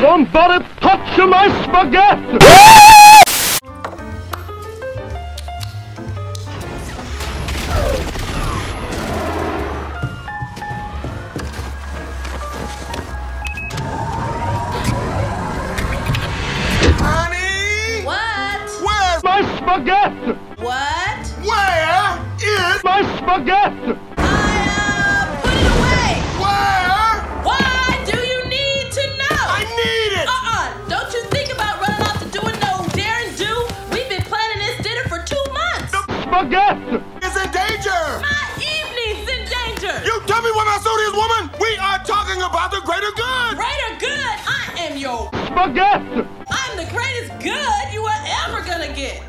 Somebody touch my spaghetti! Honey! What? Where's My spaghetti! What? Where is My spaghetti! Put it away! where? Why do you need to know? I need it! Don't you think about running off to doing no daring do? We've been planning this dinner for 2 months. Spaghetti! It's in danger! My evening's in danger. You tell me what my suit is, woman! We are talking about the greater good! Greater good. I am your. Spaghetti! I'm the greatest good you are ever gonna get.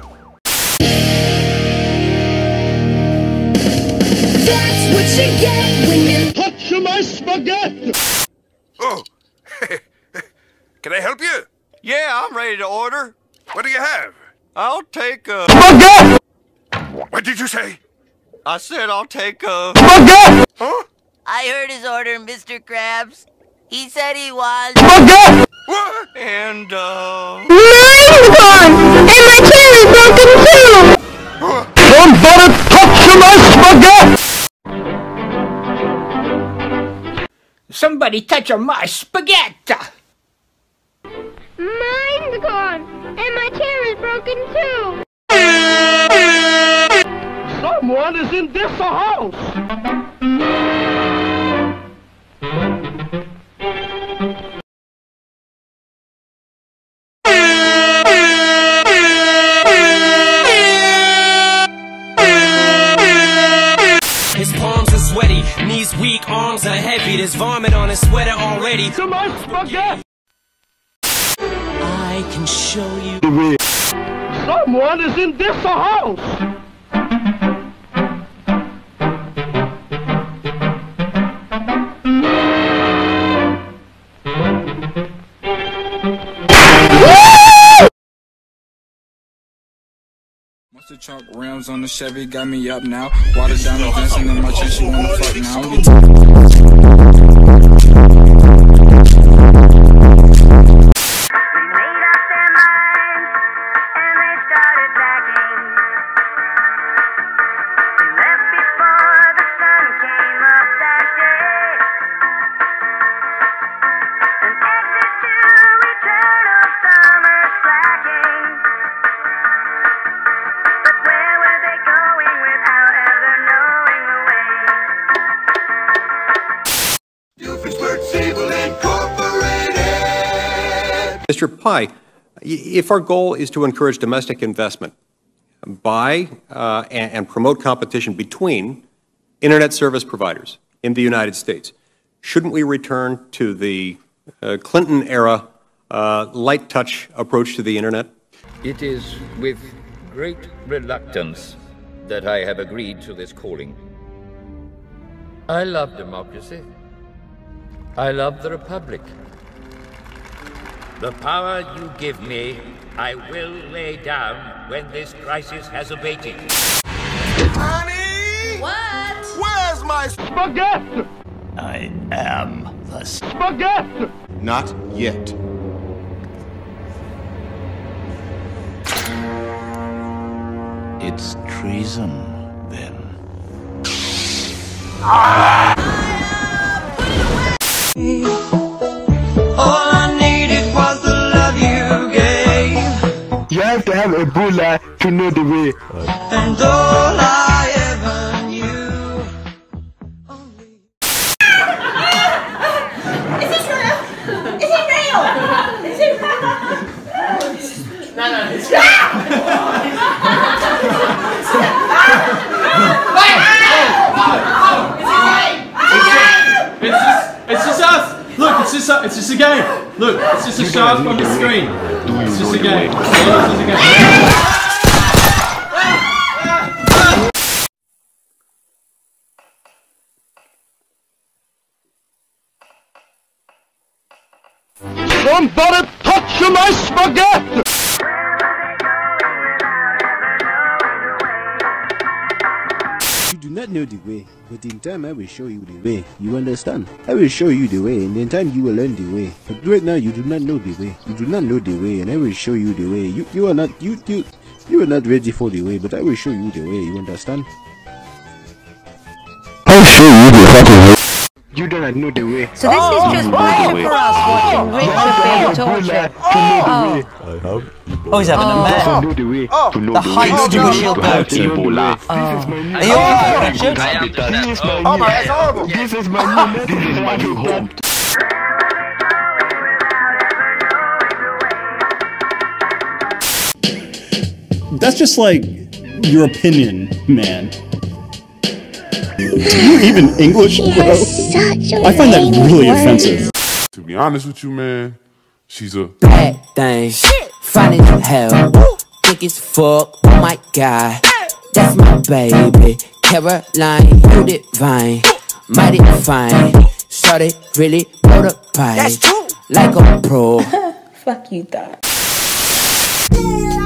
That's what you get when you Touch my spaghetti! Oh, can I help you? Yeah, I'm ready to order. What do you have? I'll take a... Spaghetti! What did you say? I said I'll take a... Spaghetti! Huh? I heard his order, Mr. Krabs. He said he was. Spaghetti! What? And, mine's gone, and my chair is broken too. Somebody touch my spaghetti! Somebody touch my spaghetti! Mine's gone, and my chair is broken too. Someone is in this house! His palms are sweaty, knees weak, arms are heavy. There's vomit on his sweater already. To my spaghetti! I can show you. Someone is in this house! Mustard chalk rims on the Chevy got me up now. Water down the dancing in my chest, she wanna fuck now. Mr. Pai, if our goal is to encourage domestic investment by and promote competition between internet service providers in the United States, shouldn't we return to the Clinton-era light touch approach to the internet? It is with great reluctance that I have agreed to this calling. I love democracy. I love the Republic. The power you give me, I will lay down when this crisis has abated. Honey! What? Where's my Spaghetti! I am the Spaghetti! Not yet. It's treason, then. All I needed was the love you gave. You have to have Ebola to know the way. And all I ever knew. Is this real? Is it real? Is it real? No, it's It's just us! Look, it's just a game! Look, it's just a shaft on the screen. It's just a game. It's just a game. Somebody touch my spaghetti! do not know the way, but in time I will show you the way. You understand? I will show you the way, and in time you will learn the way. But right now you do not know the way. You do not know the way, and I will show you the way. You are not ready for the way, but I will show you the way. You understand? I'll show you the fucking way. You do not know the way. So this is just bullshit for us watching Richard being tortured. Oh, he's having a mare. The high school shield party. Are you alright, Richard? Oh my, that's horrible. This is my new home. That's just like your opinion, man. Are you even English, bro? I find that really offensive. To be honest with you, man, she's a bad thing. Fine as hell. Thick as fuck. Oh my god. That's my baby. Caroline, you divine. Mighty fine. Started really wrote a pie. Like a pro. Fuck you, thought.